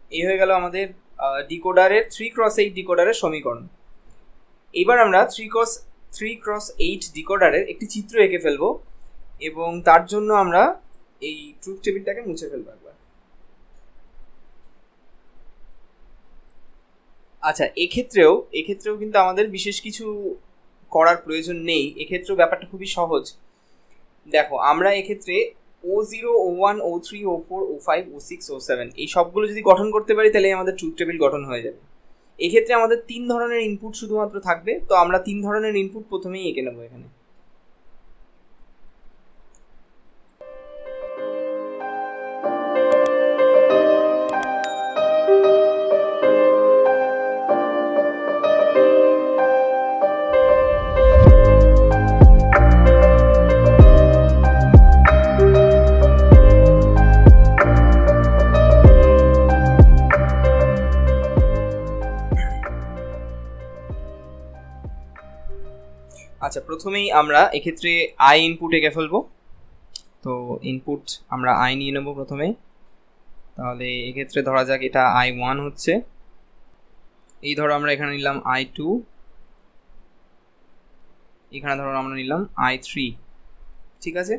এই হয়ে গেল আমাদের ডিকোডারের 3x8 ডিকোডারের সমীকরণ। এবার আমরা 3x8 ডিকোডারের একটি চিত্র এঁকে ফেলবো এবং তার জন্য আমরা এই ট্রুথ টেবিলটাকে মুছে ফেলবো একবার। আচ্ছা, এক্ষেত্রেও কিন্তু আমাদের বিশেষ কিছু করার প্রয়োজন নেই। এক্ষেত্রেও ব্যাপারটা খুবই সহজ। দেখো, আমরা এক্ষেত্রে O0, O1, O3, O4, O5, O6, O7 এই সবগুলো যদি গঠন করতে পারি তাহলে আমাদের ট্রুথ টেবিল গঠন হয়ে যাবে। এক্ষেত্রে আমাদের 3 ধরনের ইনপুট শুধুমাত্র থাকবে, তো আমরা 3 ধরনের ইনপুট প্রথমেই এঁকে নেবো এখানে। আচ্ছা, প্রথমেই আমরা এক্ষেত্রে আই ইনপুট এঁকে ফেলবো। তো ইনপুট আমরা আই নিয়ে নেব প্রথমে। তাহলে এক্ষেত্রে ধরা যাক এটা I1 হচ্ছে। এই ধরো আমরা এখানে নিলাম I2, এখানে ধরো আমরা নিলাম I3। ঠিক আছে,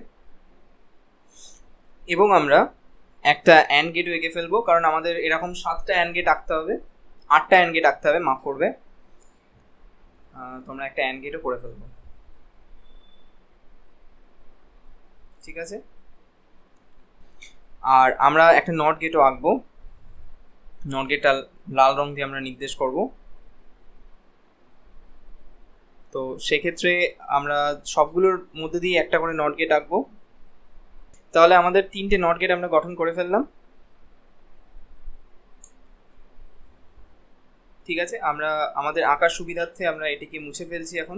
এবং আমরা একটা অ্যান্ড গেটও এঁকে ফেলবো, কারণ আমাদের এরকম 7টা অ্যান্ড গেট আঁকতে হবে, 8টা অ্যান্ড গেট আঁকতে হবে, মাফ করবে। তোমরা একটা অ্যান্ড গেটও করে ফেলবো। ঠিক আছে, আর আমরা একটা নট গেটও আঁকবো। নট গেটটা লাল রং দিয়ে আমরা নির্দেশ করব। তো সেক্ষেত্রে আমরা সবগুলোর মধ্যে দিয়ে একটা করে নট গেট আঁকবো। তাহলে আমাদের 3টে নট গেট আমরা গঠন করে ফেললাম। ঠিক আছে, আমরা আমাদের আঁকার সুবিধার্থে আমরা এটিকে মুছে ফেলছি এখন।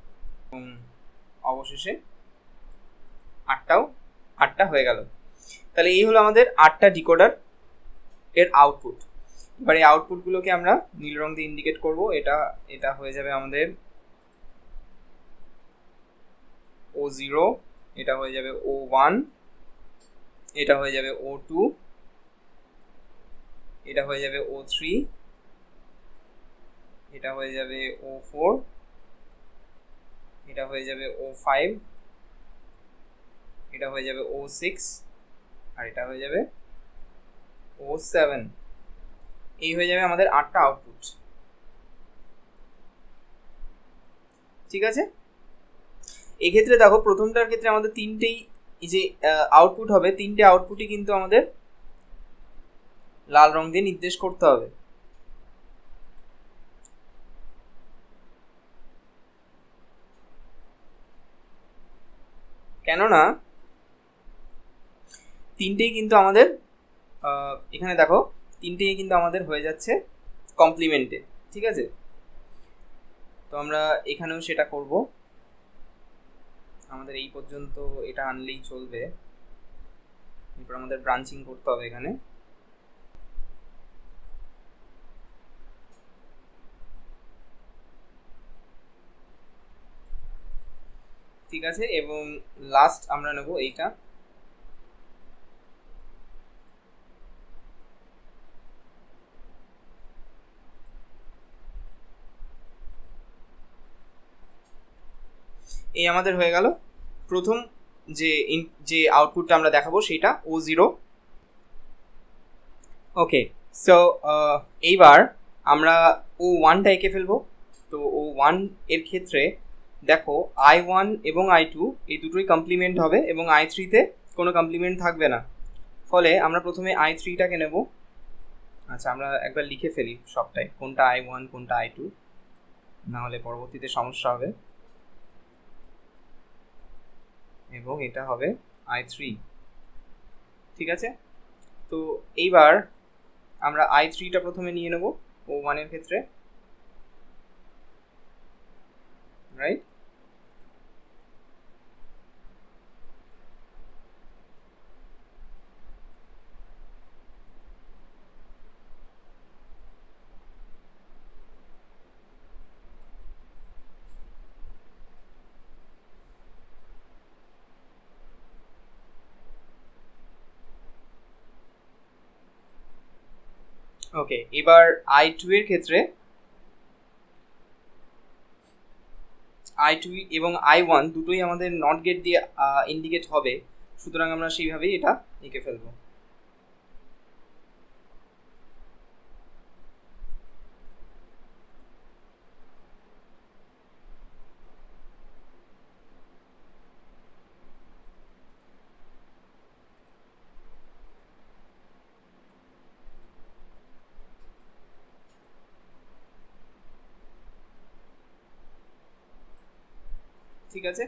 অবশেষে 8টা হয়ে গেল। তাহলে এই হলো আমাদের 8টা ডিকোডার এর আউটপুট। এবার এই আউটপুটগুলোকে আমরা নীল রং দিয়ে ইন্ডিকেট করব। এটা হয়ে যাবে আমাদের O0, এটা হয়ে যাবে O1, এটা হয়ে যাবে O2, এটা হয়ে যাবে O3, এটা হয়ে যাবে O4, এটা হয়ে যাবে O5, এটা হয়ে যাবে O6, আর এটা হয়ে যাবে O7। এই হয়ে যাবে আমাদের 8টা আউটপুট। ঠিক আছে, এক্ষেত্রে দেখো প্রথমটার ক্ষেত্রে আমাদের 3টেই যে আউটপুট হবে, 3টে আউটপুটই কিন্তু আমাদের লাল রং দিয়ে নির্দেশ করতে হবে। কেননা 3টেই কিন্তু আমাদের এখানে দেখো 3টেই কিন্তু আমাদের হয়ে যাচ্ছে কমপ্লিমেন্টে। ঠিক আছে, তো আমরা এখানেও সেটা করব। আমাদের এই পর্যন্ত এটা আনলেই চলবে, এরপর আমাদের ব্রাঞ্চিং করতে হবে এখানে। ঠিক আছে, এবং লাস্ট আমরা নেব এইটা। এই আমাদের হয়ে গেল প্রথম যে আউটপুটটা আমরা দেখাবো সেটা O0। ওকে, সো এইবার আমরা O1টা এঁকে ফেলবো। তো O1 এর ক্ষেত্রে দেখো I1 এবং I2 এই দুটোই কমপ্লিমেন্ট হবে এবং I3তে কোনো কমপ্লিমেন্ট থাকবে না। ফলে আমরা প্রথমে I3টাকে নেব। আচ্ছা, আমরা একবার লিখে ফেলি সবটাই, কোনটা I1 কোনটা I2, না হলে পরবর্তীতে সমস্যা হবে। এবং এটা হবে I3। ঠিক আছে, তো এইবার আমরা I3টা প্রথমে নিয়ে নেব O1 এর ক্ষেত্রে, রাইট। ওকে, এবার I2 এর ক্ষেত্রে I2 এবং I1 দুটোই আমাদের নট গেট দিয়ে ইন্ডিকেট হবে, সুতরাং আমরা সেইভাবেই এটা এঁকে ফেলবো। ঠিক আছে,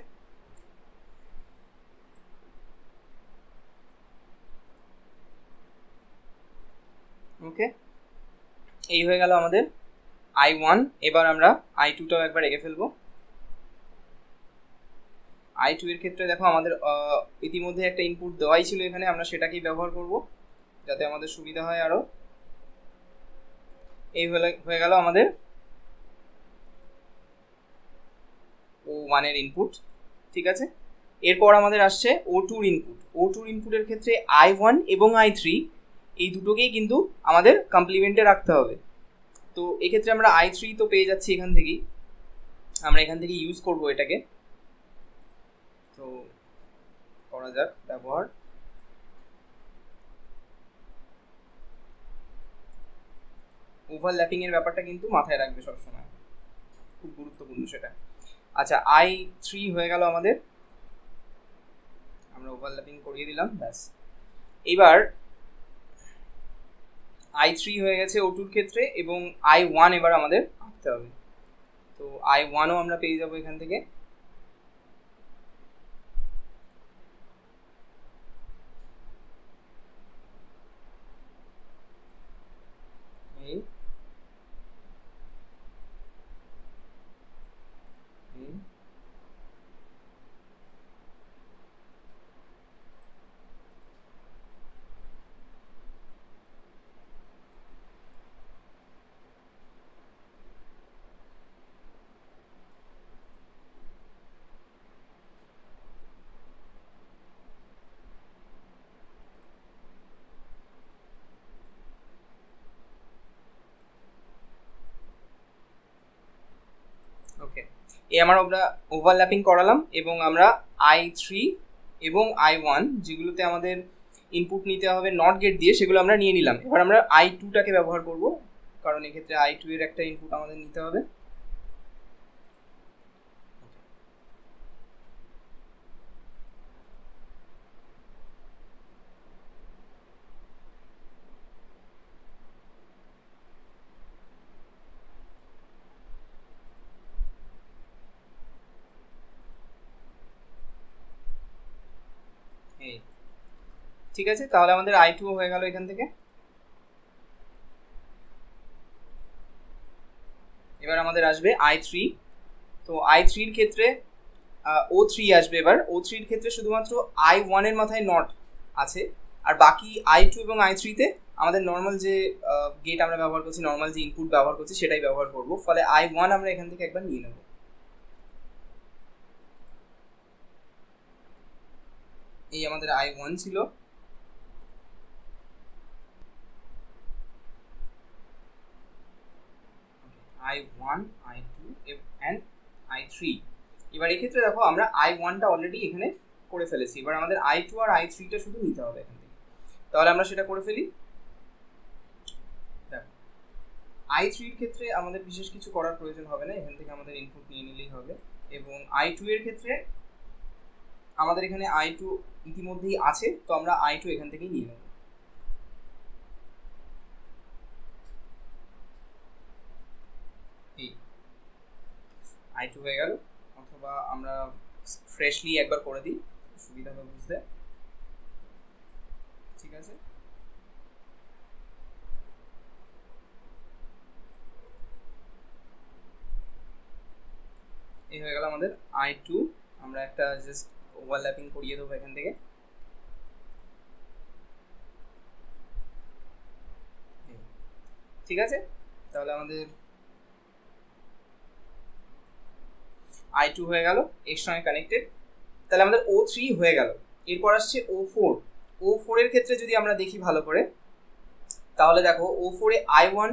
ওকে, এই হয়ে গেল আমাদের I1। এবার আমরা I2টাও একবার এঁকে ফেলবো। I2 এর ক্ষেত্রে দেখো আমাদের ইতিমধ্যে একটা ইনপুট দেওয়াই ছিল এখানে, আমরা সেটাকেই ব্যবহার করব যাতে আমাদের সুবিধা হয় আরো। এই হয়ে গেল আমাদের O1 এর ইনপুট। ঠিক আছে, এরপর আমাদের আসছে O2 ইনপুট। O2 ইনপুটের ক্ষেত্রে I1 এবং I3 এই দুটোকেই কিন্তু আমাদের কমপ্লিমেন্টে রাখতে হবে। তো এক্ষেত্রে আমরা I3 তো পেয়ে যাচ্ছি এখান থেকেই, আমরা এখান থেকে ইউজ করব এটাকে। তো করা যাক ব্যবহার। ওভারল্যাপিং এর ব্যাপারটা কিন্তু মাথায় রাখবে সবসময়, খুব গুরুত্বপূর্ণ সেটা। আচ্ছা, I3 হয়ে গেল আমাদের, আমরা ওভারল্যাপিং করিয়ে দিলাম, ব্যাস। এবার I3 হয়ে গেছে O2 এর ক্ষেত্রে, এবং I1 এবার আমাদের আনতে হবে। তো I1ও আমরা পেয়ে যাবো এখান থেকে। ওকে, এই আমরা ওভারল্যাপিং করালাম, এবং আমরা I3 এবং I1 যেগুলোতে আমাদের ইনপুট নিতে হবে নট গেট দিয়ে, সেগুলো আমরা নিয়ে নিলাম। এবার আমরা I2টাকে ব্যবহার করব, কারণ এক্ষেত্রে I2 এর একটা ইনপুট আমাদের নিতে হবে। ঠিক আছে, তাহলে আমাদের I2 হয়ে গেল এখান থেকে। এবার আমাদের আসবে I3। তো I3 এর ক্ষেত্রে O3 আসবে। এবার O3 এর ক্ষেত্রে শুধুমাত্র I1 এর মাথায় নট আছে, আর বাকি I2 এবং I3-তে আমাদের নর্মাল যে গেট আমরা ব্যবহার করছি, নর্মাল যে ইনপুট ব্যবহার করছি সেটাই ব্যবহার করব। ফলে I1 আমরা এখান থেকে একবার নিয়ে নেব। এই আমাদের I1 ছিল। I1, I2 and I3। এবার এক্ষেত্রে দেখো আমরা I1টা অলরেডি এখানে করে ফেলেছি, এবার আমাদের I2 আর I3টা শুধু নিতে হবে এখান থেকে। তাহলে আমরা সেটা করে ফেলি। দেখো, I3 এর ক্ষেত্রে আমাদের বিশেষ কিছু করার প্রয়োজন হবে না, এখান থেকে আমাদের ইনপুট নিয়ে নিলেই হবে। এবং I2 এর ক্ষেত্রে আমাদের এখানে I2 ইতিমধ্যেই আছে, তো আমরা I2 এখান থেকেই নিয়ে নেব। I2 হয়ে গেল, অথবা আমরা ফ্রেশলি একবার করে দিই, সুবিধা হবে বুঝতে। ঠিক আছে, এই হয়ে গেল আমাদের I2। আমরা একটা জাস্ট ওভারল্যাপিং করিয়ে দেবো এখান থেকে। ঠিক আছে, তাহলে আমাদের I2 হয়ে গেল, এর সঙ্গে কানেক্টেড। তাহলে আমাদের O3 হয়ে গেল। এরপর আসছে O4। O4 এর ক্ষেত্রে যদি আমরা দেখি ভালো করে, তাহলে দেখো O4 এ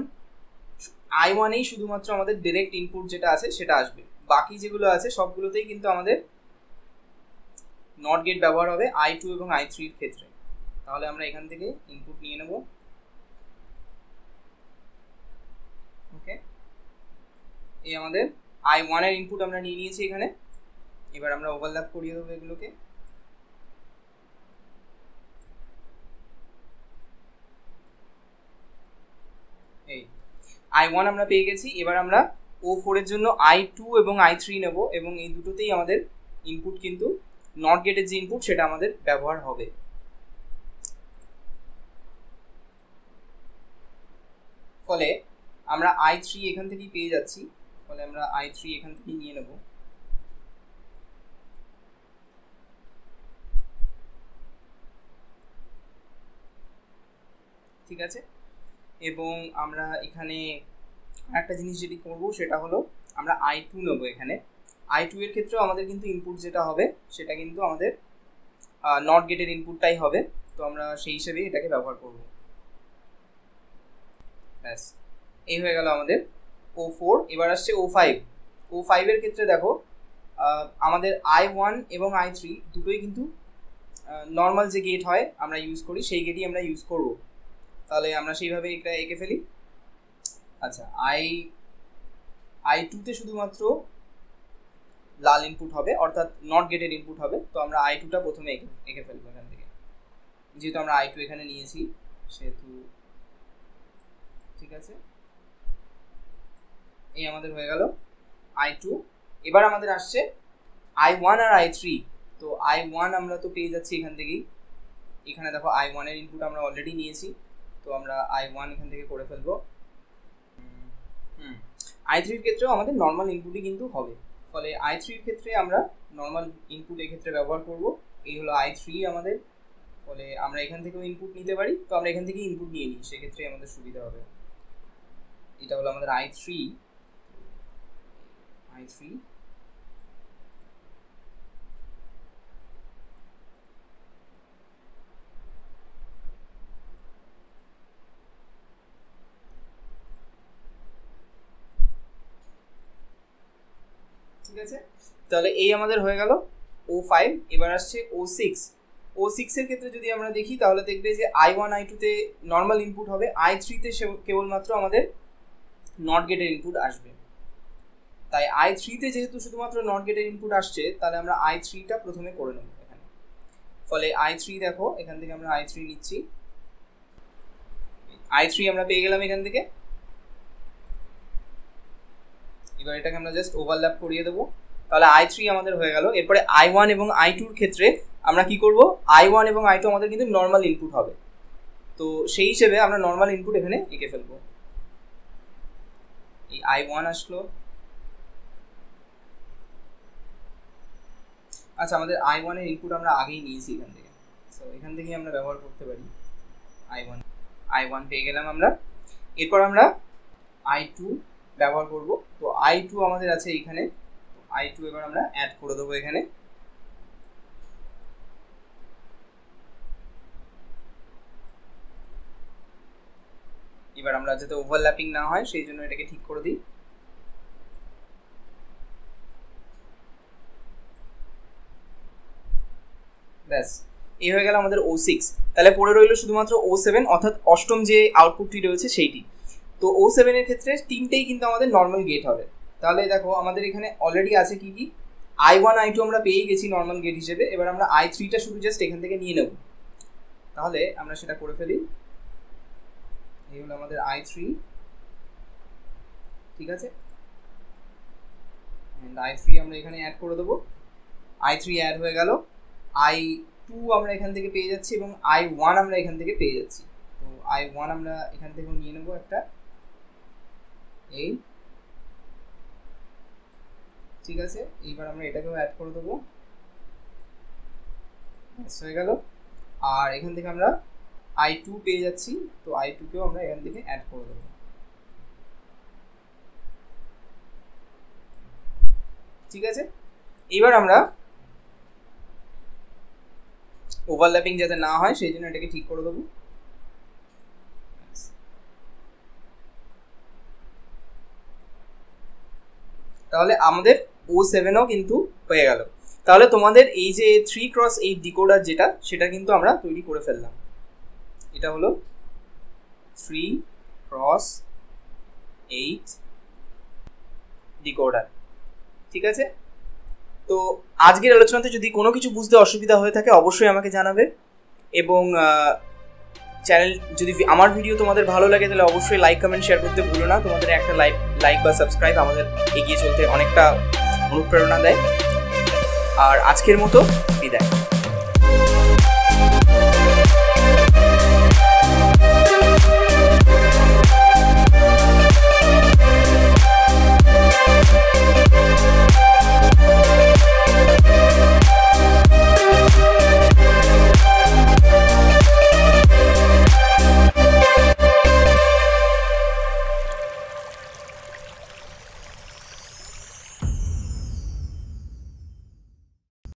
I1 শুধুমাত্র আমাদের ডাইরেক্ট ইনপুট যেটা আছে সেটা আসবে, বাকি যেগুলো আছে সবগুলোতেই কিন্তু আমাদের নট গেট ব্যবহার হবে I2 এবং I3 এর ক্ষেত্রে। তাহলে আমরা এখান থেকে ইনপুট নিয়ে নেব। ওকে, এই আমাদের I1 এর ইনপুট আমরা নিয়ে নিয়েছি এখানে। এবার আমরা ওভারল্যাপ করিয়ে দেবো এগুলোকে। এই I1 আমরা পেয়ে গেছি। এবার আমরা O4 এর জন্য I2 এবং I3 নেব, এবং এই দুটোতেই আমাদের ইনপুট কিন্তু নট গেটের যে ইনপুট সেটা আমাদের ব্যবহার হবে। ফলে আমরা I3 এখান থেকেই পেয়ে যাচ্ছি, ফলে আমরা I3 এখান থেকেই নিয়ে নেব। ঠিক আছে, এবং আমরা এখানে একটা জিনিস যেটি করব সেটা হলো আমরা I2 নেব। এখানে I2 এর ক্ষেত্রেও আমাদের কিন্তু ইনপুট যেটা হবে সেটা কিন্তু আমাদের নট গেটের ইনপুটটাই হবে, তো আমরা সেই হিসেবেই এটাকে ব্যবহার করব। ব্যাস, এই হয়ে গেল আমাদের O4। এবার আসছে O5 এর ক্ষেত্রে দেখো আমাদের I1 এবং I3 দুটোই কিন্তু নর্মাল যে গেট হয় আমরা ইউজ করি সেই গেটই আমরা ইউজ করব। তাহলে আমরা সেইভাবে এটা এঁকে ফেলি। আচ্ছা, I2 তে শুধুমাত্র লাল ইনপুট হবে, অর্থাৎ নট গেটের ইনপুট হবে, তো আমরা I2টা প্রথমে এঁকে ফেলবো এখান থেকে, যেহেতু আমরা I2 এখানে নিয়েছি সেহেতু। ঠিক আছে, এই আমাদের হয়ে গেল I2। এবার আমাদের আসছে I1 আর I3। তো I1 আমরা তো পেয়ে যাচ্ছি এখান থেকেই, এখানে দেখো I1 এর ইনপুট আমরা অলরেডি নিয়েছি, তো আমরা I1 এখান থেকে করে ফেলবো। I3 এর ক্ষেত্রেও আমাদের নর্মাল ইনপুটই কিন্তু হবে, ফলে I3 এর ক্ষেত্রে আমরা নর্মাল ইনপুট এক্ষেত্রে ব্যবহার করব। এই হলো I3 আমাদের, ফলে আমরা এখান থেকেও ইনপুট নিতে পারি, তো আমরা এখান থেকেই ইনপুট নিয়ে নিই, সেক্ষেত্রে আমাদের সুবিধা হবে। এটা হলো আমাদের I3। ঠিক আছে, তাহলে এই আমাদের হয়ে গেল O5। এবার আসছে O6 এর ক্ষেত্রে যদি আমরা দেখি তাহলে দেখবে যে I1 I2 তে নর্মাল ইনপুট হবে, I3 তে কেবলমাত্র আমাদের নট গেটের ইনপুট আসবে। তাই I3 তে যেহেতু শুধুমাত্র নট গেটের ইনপুট আসছে, তাহলে আমরা I3টা প্রথমে করে নেব এখানে। ফলে I3 দেখো এখান থেকে আমরা I3 নিচ্ছি, I3 আমরা পেয়ে গেলাম এখান থেকে। এবার এটাকে আমরা জাস্ট ওভারল্যাপ করিয়ে দেবো, তাহলে I3 আমাদের হয়ে গেল। এরপরে I1 এবং I2 এর ক্ষেত্রে আমরা কি করব, I1 এবং I2 আমাদের কিন্তু নর্মাল ইনপুট হবে, তো সেই হিসেবে আমরা নর্মাল ইনপুট এখানে এঁকে ফেলবো। এই I1 আসলো। আচ্ছা, আমাদের I1 এর ইনপুট আমরা আগেই নিয়েছি এখান থেকে, সো এখান থেকেই আমরা ব্যবহার করতে পারি। I1 পেয়ে গেলাম আমরা। এরপর আমরা I2 ব্যবহার করব, তো I2 আমাদের আছে এখানে, I2 এবার আমরা অ্যাড করে দেবো এখানে। এবার আমরা যাতে ওভারল্যাপিং না হয় সেই জন্য এটাকে ঠিক করে দিই। ব্যাস, এই হয়ে গেল আমাদের O6। তাহলে পড়ে রইল শুধুমাত্র O7, অর্থাৎ অষ্টম যে আউটপুটটি রয়েছে সেইটি। তো O7 এর ক্ষেত্রে তিনটেই কিন্তু আমাদের নর্মাল গেট হবে। তাহলে দেখো আমাদের এখানে অলরেডি আছে কি কি, I1 I2 আমরা পেয়ে গেছি নর্মাল গেট হিসেবে। এবার আমরা I3টা শুধু জাস্ট এখান থেকে নিয়ে নেব, তাহলে আমরা সেটা করে ফেলি। এই হলো আমাদের I3। ঠিক আছে, I3 আমরা এখানে অ্যাড করে দেবো। I3 অ্যাড হয়ে গেল। I2 আমরা এখান থেকে পেয়ে যাচ্ছি এবং I1 আমরা এখান থেকে পেয়ে যাচ্ছি, তো I1 আমরা এখান থেকেও নিয়ে নেবো একটা। এই ঠিক আছে, এইবার আমরা এটাকেও অ্যাড করে দেবো, হয়ে গেল। আর এখান থেকে আমরা I2 পেয়ে যাচ্ছি, তো I2কেও আমরা এখান থেকে অ্যাড করে দেবো। ঠিক আছে, এবার আমরা ওভারল্যাপিং যাতে না হয় সেই জন্য এটাকে ঠিক করে দেবো। তাহলে আমাদের O7ও কিন্তু হয়ে গেল। তাহলে তোমাদের এই যে 3x8 ডিকোডার যেটা, সেটা কিন্তু আমরা তৈরি করে ফেললাম। এটা হলো 3x8 ডিকোডার। ঠিক আছে, তো আজকের আলোচনাতে যদি কোনো কিছু বুঝতে অসুবিধা হয়ে থাকে অবশ্যই আমাকে জানাবে, এবং চ্যানেল যদি আমার ভিডিও তোমাদের ভালো লাগে তাহলে অবশ্যই লাইক কমেন্ট শেয়ার করতে ভুলো না। তোমাদের একটা লাইক বা সাবস্ক্রাইব আমাদের এগিয়ে চলতে অনেকটা অনুপ্রেরণা দেয়। আর আজকের মতো বিদায়।